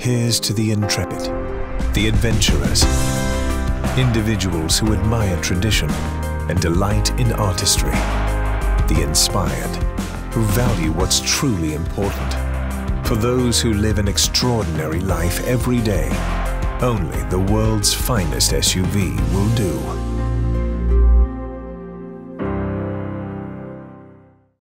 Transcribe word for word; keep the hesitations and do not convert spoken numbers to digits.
Here's to the intrepid, the adventurers, individuals who admire tradition and delight in artistry, the inspired, who value what's truly important. For those who live an extraordinary life every day, only the world's finest S U V will do.